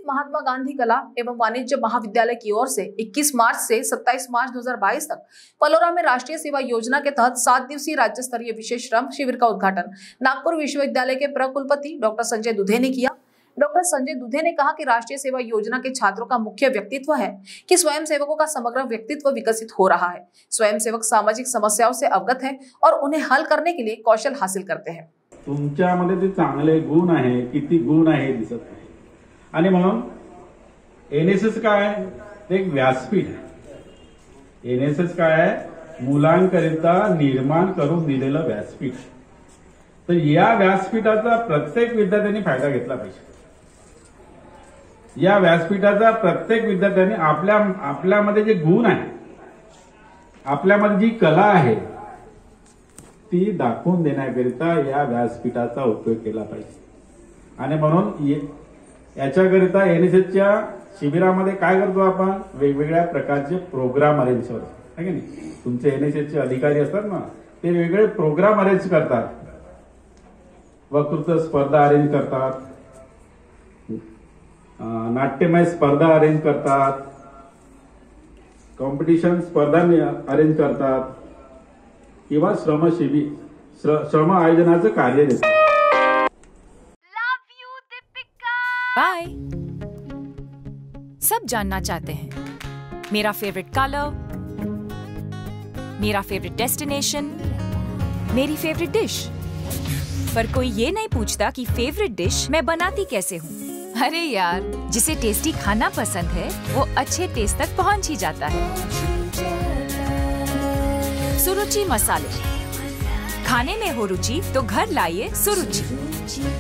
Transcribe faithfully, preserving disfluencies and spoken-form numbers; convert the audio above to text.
महात्मा गांधी कला एवं वाणिज्य महाविद्यालय की ओर से इक्कीस मार्च से सत्ताईस मार्च दो हज़ार बाईस तक पलोरा में राष्ट्रीय सेवा योजना के तहत सात दिवसीय राज्य स्तरीय विशेष श्रम शिविर का उद्घाटन नागपुर विश्वविद्यालय के प्रकुलपति डॉक्टर संजय दुधे ने किया। डॉक्टर संजय दुधे ने कहा कि राष्ट्रीय सेवा योजना के छात्रों का मुख्य व्यक्तित्व है कि स्वयं सेवकों का समग्र व्यक्तित्व विकसित हो रहा है। स्वयं सेवक सामाजिक समस्याओं से अवगत है और उन्हें हल करने के लिए कौशल हासिल करते हैं। तुमच्यामध्ये ते चांगले गुण आहे, किती गुण आहे दिसत आहे आणि म्हणून एनएसएस काय आहे, एक व्यासपीठ आहे। एनएसएस काय आहे, मुलांकरिता निर्माण करून दिलेलं व्यासपीठ। तर या व्यासपीठाचा प्रत्येक विद्यार्थ्यांनी फायदा घेतला पाहिजे। या व्यासपीठाचा प्रत्येक विद्यार्थ्यांनी आपल्या आपल्यामध्ये जे गुण आहे, आपल्यामध्ये जी कला आहे ती दाखवून देण्याकरिता या व्यासपीठाचा उपयोग केला पाहिजे। आणि म्हणून याच्याकरिता एनएसएसच्या शिबिरामध्ये काय करतो आपण, वेगवेगळ्या प्रकारचे प्रोग्राम अरेंज करतो आहे की नाही। तुमचे एनएसएसचे अधिकारी असतात ना, ते वेगवेगळे प्रोग्राम अरेंज करतात, वक्तृत्व स्पर्धा अरेंज करतात, नाट्यमय स्पर्धा अरेंज करतात, कॉम्पिटिशन स्पर्धा अरेंज करतात किंवा श्रम शिबिर श्रम आयोजनाचं कार्य देतात। बाय। सब जानना चाहते हैं मेरा फेवरेट कलर, मेरा फेवरेट डेस्टिनेशन, मेरी फेवरेट डिश, पर कोई ये नहीं पूछता कि फेवरेट डिश मैं बनाती कैसे हूँ। अरे यार, जिसे टेस्टी खाना पसंद है वो अच्छे टेस्ट तक पहुँच ही जाता है। सुरुचि मसाले, खाने में हो रुचि तो घर लाइए सुरुचि।